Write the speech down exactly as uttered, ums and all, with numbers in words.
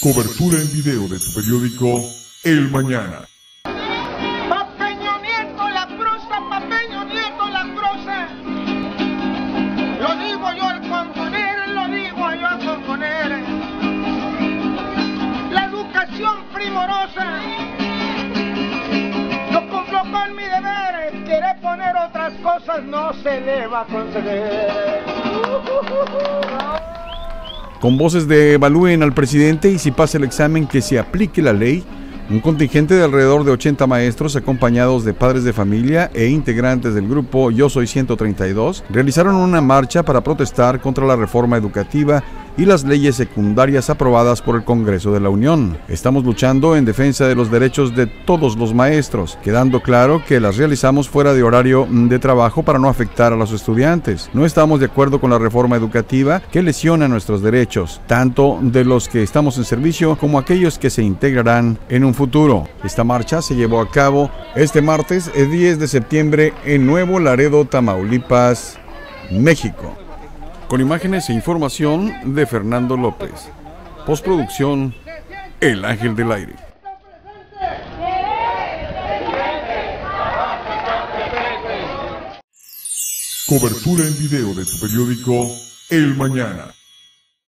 Cobertura en video de su periódico El Mañana. Papeño Nieto la cruza, Papeño Nieto la cruza. Lo digo yo al componer, lo digo yo al componer. La educación primorosa. No cumplo con mi deber, quiere poner otras cosas, no se le va a conceder. Con voces de evalúen al presidente y si pasa el examen que se aplique la ley, un contingente de alrededor de ochenta maestros acompañados de padres de familia e integrantes del grupo Yo Soy ciento treinta y dos realizaron una marcha para protestar contra la reforma educativa y las leyes secundarias aprobadas por el Congreso de la Unión. Estamos luchando en defensa de los derechos de todos los maestros, quedando claro que las realizamos fuera de horario de trabajo para no afectar a los estudiantes. No estamos de acuerdo con la reforma educativa que lesiona nuestros derechos, tanto de los que estamos en servicio como aquellos que se integrarán en un futuro. Esta marcha se llevó a cabo este martes, el diez de septiembre, en Nuevo Laredo, Tamaulipas, México. Con imágenes e información de Fernando López. Postproducción, El Ángel del Aire. Cobertura en video de su periódico El Mañana.